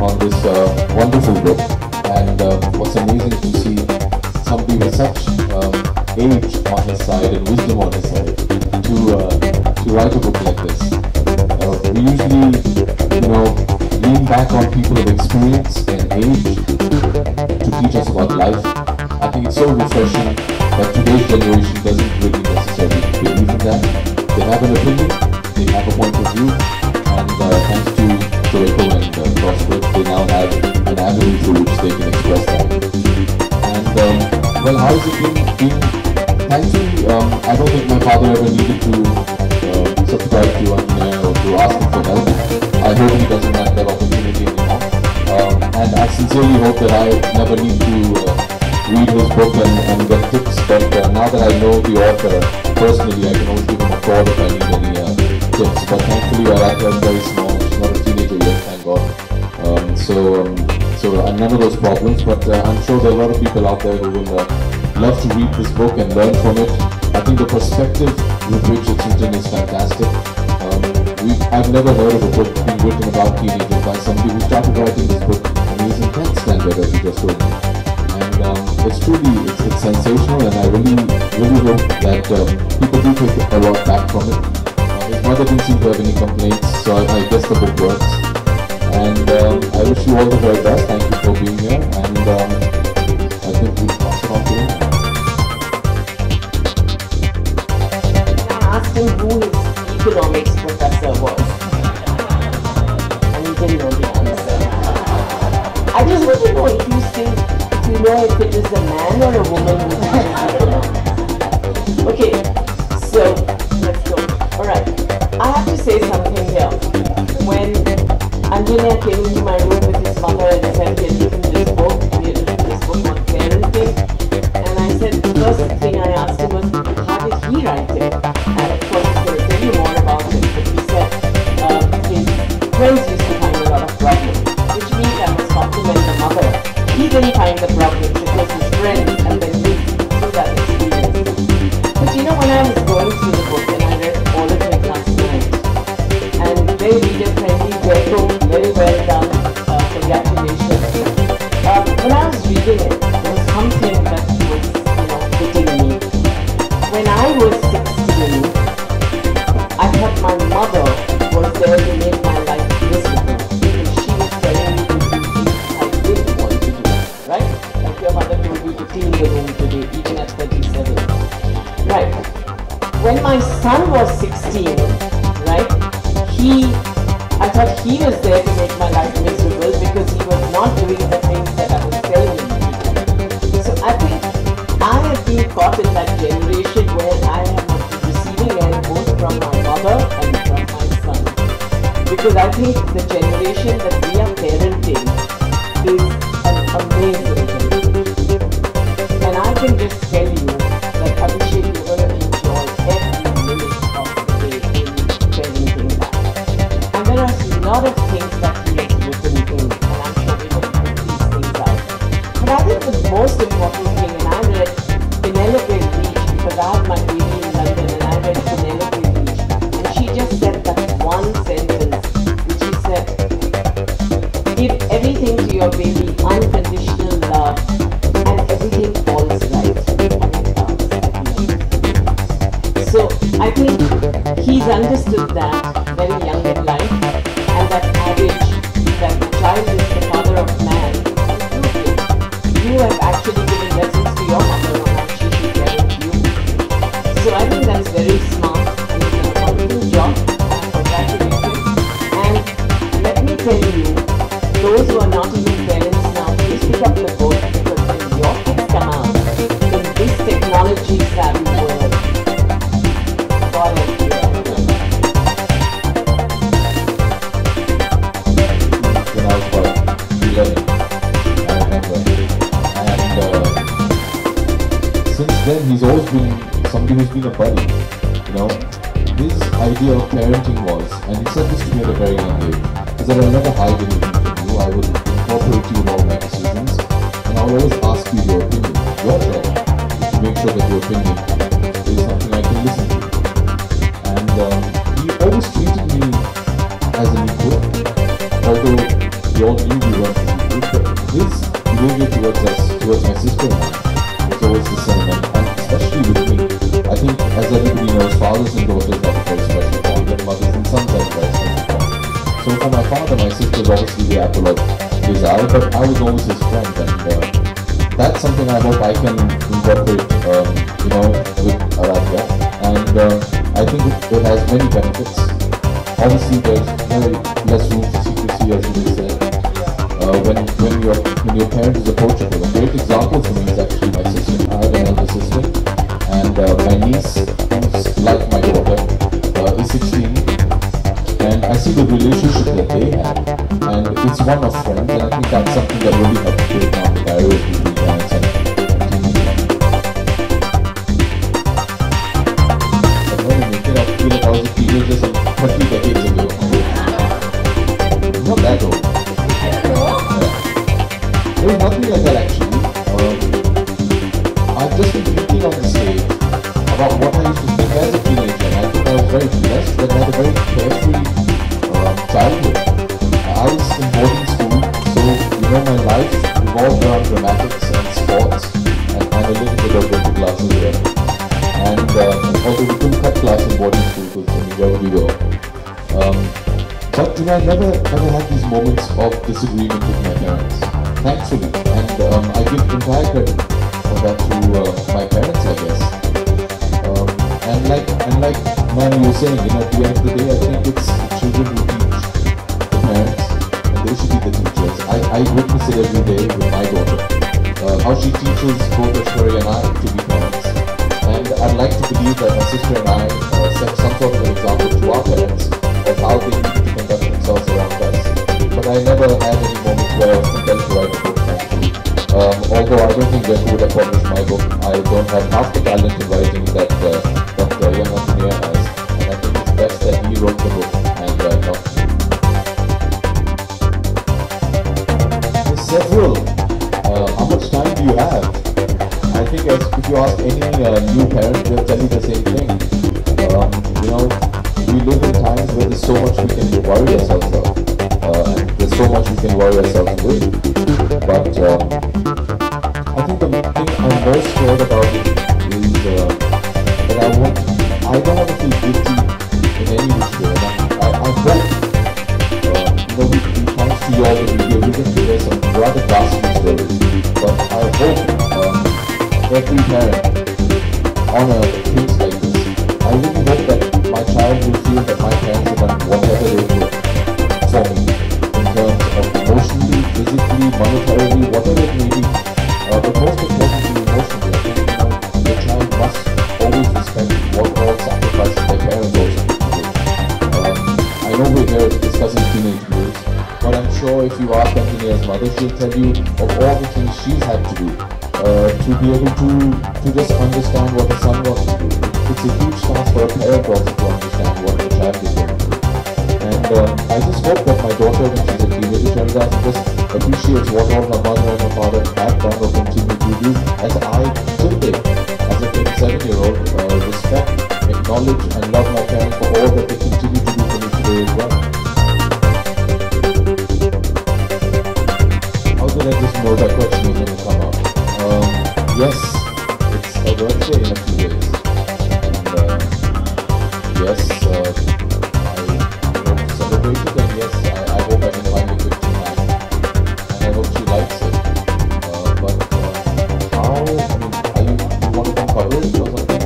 on this wonderful book. And what's amazing to see somebody with such age on his side and wisdom on his side to write a book like this. We usually, lean back on people of experience and age to teach us about life. I think it's so refreshing that today's generation doesn't really necessarily believe in that. They have an opinion, they have a point of view, and thanks to Joeco and CrossWords, they now have an avenue through which they can express that. And well, how has it been? Thankfully, I don't think my father ever needed to subscribe to or to ask him for help. I hope he doesn't have that opportunity anymore. And I sincerely hope that I never need to read his book and get tips, but now that I know the author personally, I can always give him a call if I need any tips. But thankfully, Aradhya is very small. She's not a teenager yet, thank God. So none of those problems, but I'm sure there are a lot of people out there who will love to read this book and learn from it. I think the perspective with which it's written is fantastic. I've never heard of a book being written about teenagers by somebody who started writing this book when he was in 10th standard, as you just told me. And it's sensational, and I really hope that people do take a lot back from it. His mother didn't seem to have any complaints, so I guess the book works. And I wish you all the very best. Thank you for being here, and I think we'll pass it on to him. I asked him who his economics professor was, and he didn't know the answer. I just want to know if you know if it is a man or a woman who teaches economics. Okay, so let's go. Alright, I have to say something here. When Anjana came into my room with his mother and said he had written this book, he had written this book on parenting, and I said the first thing I asked him was, how did he write it? And of course he's going to tell you more about it, but he said his friends used to find a lot of problems, which means I must compliment the mother. He didn't find the problems, it was his friends, and then lived through that experience. But when I was going through the book and I read all of it last night, and very reader-friendly, very well done, congratulations. When I was reading it, there was something that was, hitting me. When I was 16, I thought my mother was there to make my life miserable, because she was telling me to do things I didn't want to do, right? Like your mother told you to clean the room today, even at 37. Right. When my son was 16, right, I thought he was there to make my life miserable because he was not doing the things that I was telling him to do. So I think I have been caught in that generation where I am at the receiving end both from my mother and from my son. Because I think the generation that we are parenting is an amazing generation. And I can just tell you that Abhishek, you're going to enjoy every minute of the day in parenting that. And there are a lot of things that he has written in, and I'm sure we will put these things out. But I think the most important thing, and I read Penelope Leach, because I have my baby in London, and I read Penelope Leach, and she just said that one sentence, which she said, give everything to your baby, unconditional love, and everything falls right. So I think he's understood that very young in life, and that adage that the child is the father of man. You have actually given lessons to your mother on how she should parent you. So I think that's very smart, and he's done a wonderful job, and I congratulate him. And let me tell you, those who are not even parents now, please pick up the book, because when your kids come out in this technology-savvy world, God help you. When I was about 11, I remember. And since then, he's always been somebody who's been a buddy. His idea of parenting was, and he said this to me at a very young age, is that I'll never hide anything from you. I will incorporate you in all my decisions, and I'll always ask you your opinion, your share, to make sure that your opinion is something I can listen to. And he always treated me as an equal, although we all knew we weren't busy. His behavior towards us, towards my sister and I, was always the same, and especially with me. I think, as everybody knows, fathers and daughters have a very special bond, and mothers and sons have a very special bond. So for my father, my sister was obviously the apple of his eye, but I was always his friend, and that's something I hope I can incorporate, with Aradhya, and I think it has many benefits. Obviously, there's very less room for secrecy, as you said. When your parent is approachable, a great example for me is actually my sister. I have an elder sister, and my niece, who's like my daughter, is 16, and I see the relationship that they have, and it's one of friends, and I think that's something that really helps break down the barriers between parents and teenagers. I don't know, making up feel like I was a teenager some 30 decades ago. Not that old. It was nothing like that actually. I've just been thinking on the stage about what I used to think as a teenager, and I think I was very blessed that I had a very carefree childhood. I was in boarding school, so my life revolved around dramatics and sports and a little bit of winter classes there. And although we couldn't cut class in boarding school because where would we go? But I never had these moments of disagreement with my parents, thankfully, and I give entire credit for that to my parents, I guess. And like Ma'am, you were saying, at the end of the day, I think it's the children who teach the parents, and they should be the teachers. I witness it every day with my daughter, how she teaches both Ashwarya and I to be parents. And I'd like to believe that my sister and I set some sort of an example to our parents of how they need to conduct themselves around us. But I never had any moments where I was compelled to write a book, thankfully. Although I don't think Veku would have published my book, I don't have half the talent in writing that Dr. Young Engineer has. And I think it's best that he wrote the book and not me. There's several. How much time do you have? I think if you ask any new parent, they'll tell you the same thing. We live in times where there's so much we can worry ourselves about. And there's so much we can worry ourselves with. But I think the thing I'm most scared about is that I don't want to feel guilty in any which way. I hope, thanks to you all that we can hear some rather ghastly stories. But I hope every parent on earth thinks like this. I really hope that my child will feel that my parents have done whatever they could for me in terms of emotionally, physically, monetarily, whatever it may be. But most importantly, emotionally, I think the child must always respect what all sacrifices their parents also do. I know we're here discussing teenage years, but I'm sure if you ask Anthony's mother, she'll tell you of all the things she's had to do to be able to just understand what the son wants to do. It's a huge task for a parent also to understand what the child is going to do. And I just hope that my daughter, when she's a teenager, turns out to just appreciates what all her mother and her father have done or continue to do, as I till date, as a 27-year-old, respect, acknowledge and love my parents for all that they continue to do for me today as well. How did I just know that question was going to come up? Yes, it's a birthday in a few days. And yes, I hope to celebrate it, and yes, I hope I can find a good tonight. And I hope she likes it. But how, you want to cover it or something?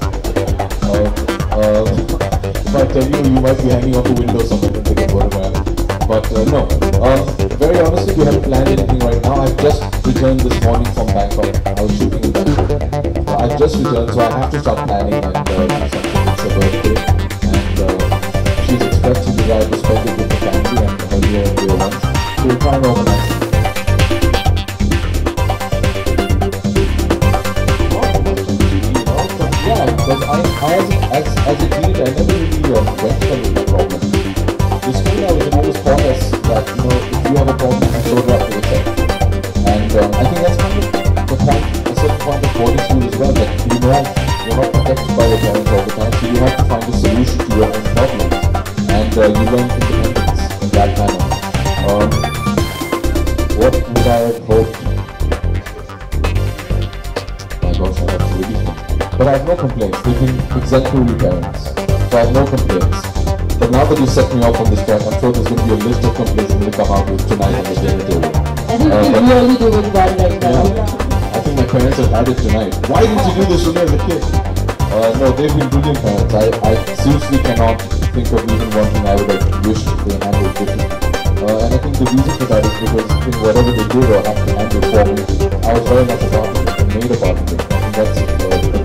If I tell you, you might be hanging off the window somewhere and take a photograph. But no, very honestly, we haven't planned anything right now. I've just returned this morning from Bangkok. I was shooting in Bangkok. I've just returned, so I have to start planning and do something. It's her birthday, and she's expressed a desire to spend it with the family and her near and dear ones. So we'll try and organize it. Yeah, because as a teenager, I never really went for the problem. The school I was in always taught us that, if you have a problem, you show it up to yourself. And I think that's kind of the point, a certain point of boarding school as well, that you're not protected by your parents all the time, so you have to find a solution to your own problems. And you learn independence in that manner. What would I have hoped? My gosh, I have to really think. But I have no complaints. They've been exemplary parents. So I have no complaints. But now that you set me off on this track, I'm sure there's going to be a list of complaints I'm going to come out with tonight on the dinner table. I think you're really doing well right now. Yeah. I think my parents have had it tonight. Why didn't you do this when I was a kid? No, they've been brilliant parents. I seriously cannot think of even one thing I would have wished they handled differently. And I think the reason for that is because in whatever they did or had to handle for me, I was very much a part of it and made a part of it. I think that's